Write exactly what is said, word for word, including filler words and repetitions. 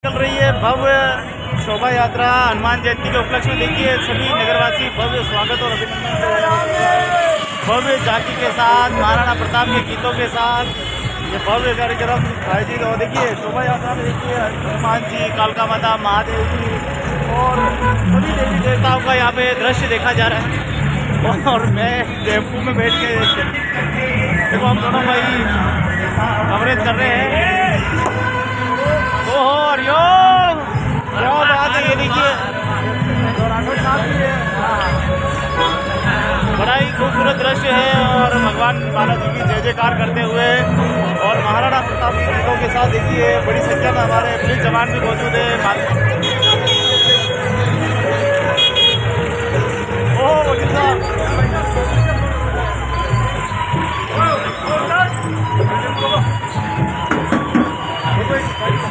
चल रही है भव्य शोभा यात्रा हनुमान जयंती के उपलक्ष्य में। देखिए सभी नगरवासी भव्य स्वागत और अभिनंदन भव्य झांकी के साथ महाराणा प्रताप के गीतों के साथ ये भव्य कार्यक्रम आयोजित हो। देखिए शोभा यात्रा में देखिए हनुमान जी, कालका माता, महादेव जी और सभी देवी देवताओं का यहाँ पे दृश्य देखा जा रहा है। और मैं टेम्पू में बैठ के देखो हम दोनों भाई कवरेज कर रहे हैं। ओहो हरिओम, क्या बात है। ये देखिए बड़ा ही खूबसूरत दृश्य है और भगवान बालाजी की जय जयकार करते हुए और महाराणा प्रताप की गीतों के साथ देखिए बड़ी संख्या में हमारे पुलिस जवान भी मौजूद है। ओह वकील साहब